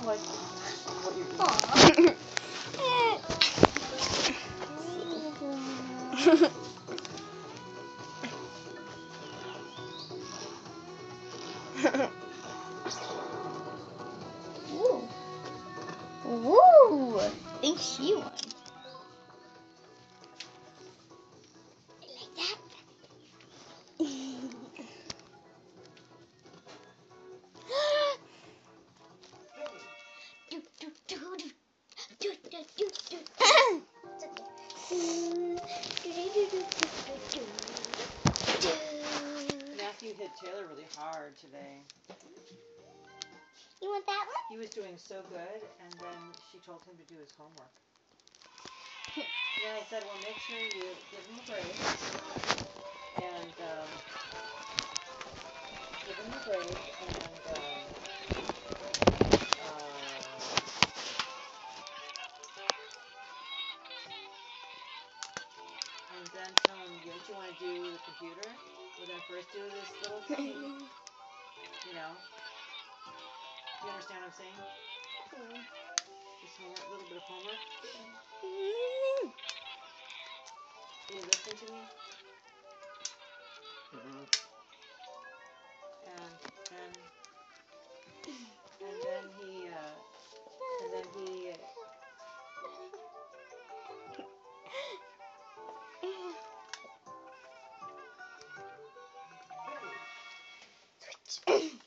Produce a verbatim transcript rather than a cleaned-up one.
don't like what you're eating. Ooh. Ooh. I think she won. I like that. Matthew hit Taylor really hard today. You want that one? He was doing so good, and then she told him to do his homework. Then I said, well, make sure you give him a break, and um, give him a break, and um, uh, and then tell him, don't you want to do the computer? We're going to first do this little thing, you know? You understand what I'm saying? This homework, little bit of homework. Do you listen to me? Mm-hmm. And then, and then he, uh, and then he, uh, Switch.